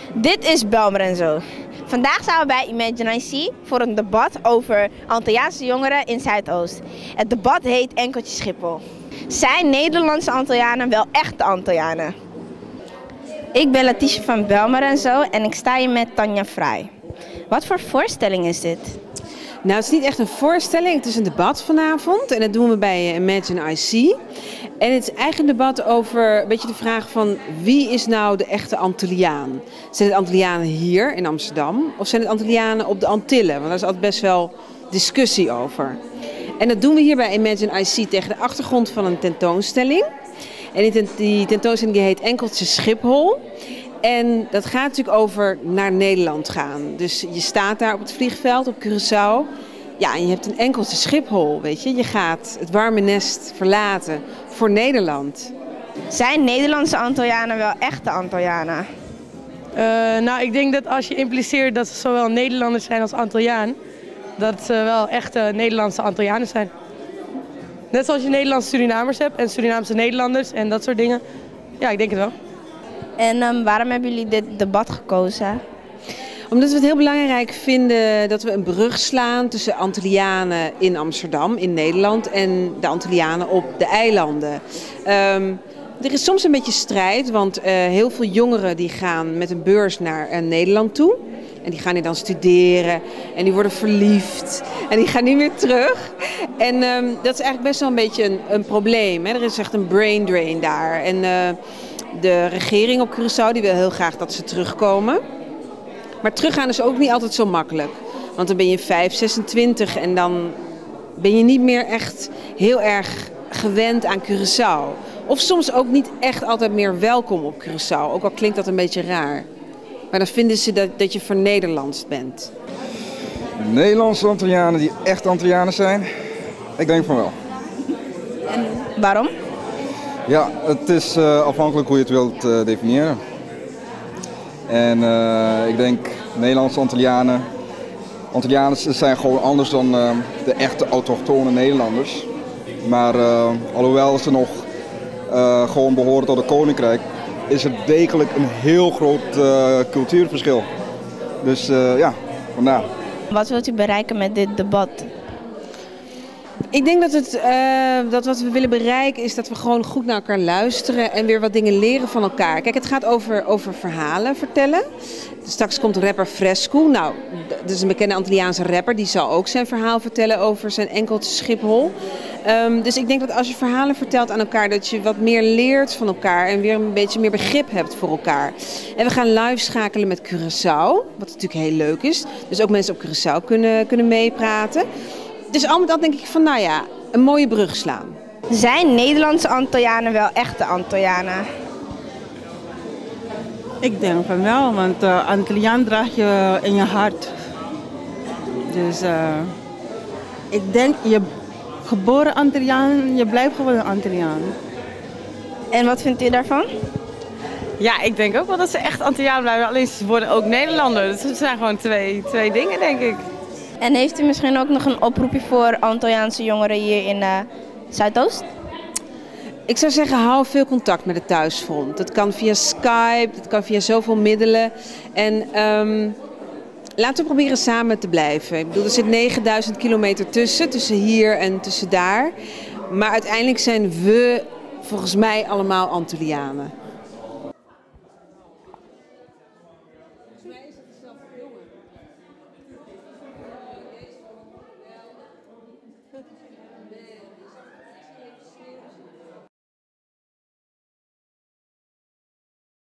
Dit is Belmer en Zo. Vandaag zijn we bij Imagine IC voor een debat over Antilliaanse jongeren in Zuidoost. Het debat heet Enkeltje Schiphol. Zijn Nederlandse Antillianen wel echte Antillianen? Ik ben Letitia van Belmer en Zo en ik sta hier met Tanja Vrij. Wat voor voorstelling is dit? Nou, het is niet echt een voorstelling, het is een debat vanavond en dat doen we bij Imagine IC. En het is eigenlijk een debat over een beetje de vraag van wie is nou de echte Antilliaan? Zijn het Antillianen hier in Amsterdam of zijn het Antillianen op de Antillen? Want daar is altijd best wel discussie over. En dat doen we hier bij Imagine IC tegen de achtergrond van een tentoonstelling. En die tentoonstelling die heet Enkeltje Schiphol. En dat gaat natuurlijk over naar Nederland gaan. Dus je staat daar op het vliegveld op Curaçao. Ja, en je hebt een enkeltje Schiphol, weet je. Je gaat het warme nest verlaten voor Nederland. Zijn Nederlandse Antillianen wel echte Antillianen? Nou, ik denk dat als je impliceert dat ze zowel Nederlanders zijn als Antilliaan, dat ze wel echte Nederlandse Antillianen zijn. Net zoals je Nederlandse Surinamers hebt en Surinaamse Nederlanders en dat soort dingen. Ja, ik denk het wel. En waarom hebben jullie dit debat gekozen? Omdat we het heel belangrijk vinden dat we een brug slaan tussen Antillianen in Amsterdam, in Nederland, en de Antillianen op de eilanden. Er is soms een beetje strijd, want heel veel jongeren die gaan met een beurs naar Nederland toe. En die gaan hier dan studeren en die worden verliefd en die gaan niet meer terug. En dat is eigenlijk best wel een beetje een probleem. Hè? Er is echt een brain drain daar. En de regering op Curaçao die wil heel graag dat ze terugkomen. Maar teruggaan is ook niet altijd zo makkelijk. Want dan ben je 5, 26 en dan ben je niet meer echt heel erg gewend aan Curaçao. Of soms ook niet echt altijd meer welkom op Curaçao. Ook al klinkt dat een beetje raar. Maar dan vinden ze dat je vernederlandst bent. Nederlandse Antillianen die echt Antillianen zijn? Ik denk van wel. En waarom? Ja, het is afhankelijk hoe je het wilt definiëren. En ik denk Nederlandse Antillianen. Antillianen zijn gewoon anders dan de echte autochtone Nederlanders. Maar alhoewel ze nog gewoon behoren tot het koninkrijk, is er degelijk een heel groot cultuurverschil. Dus ja, vandaar. Wat wilt u bereiken met dit debat? Ik denk dat wat we willen bereiken is dat we gewoon goed naar elkaar luisteren en weer wat dingen leren van elkaar. Kijk, het gaat over verhalen vertellen. Straks komt rapper Fresco. Nou, dat is een bekende Antilliaanse rapper. Die zal ook zijn verhaal vertellen over zijn enkeltje Schiphol. Dus ik denk dat als je verhalen vertelt aan elkaar, dat je wat meer leert van elkaar en weer een beetje meer begrip hebt voor elkaar. En we gaan live schakelen met Curaçao, wat natuurlijk heel leuk is. Dus ook mensen op Curaçao kunnen meepraten. Dus al met al denk ik van, nou ja, een mooie brug slaan. Zijn Nederlandse Antillianen wel echte Antillianen? Ik denk van wel, want Antilliaan draag je in je hart. Dus ik denk, je geboren Antilliaan, je blijft gewoon een Antilliaan. En wat vindt u daarvan? Ja, ik denk ook wel dat ze echt Antilliaan blijven, alleen ze worden ook Nederlander. Dus het zijn gewoon twee dingen, denk ik. En heeft u misschien ook nog een oproepje voor Antilliaanse jongeren hier in Zuidoost? Ik zou zeggen, hou veel contact met het thuisfront. Dat kan via Skype, dat kan via zoveel middelen. En laten we proberen samen te blijven. Ik bedoel, er zit 9000 kilometer tussen hier en tussen daar. Maar uiteindelijk zijn we volgens mij allemaal Antillianen.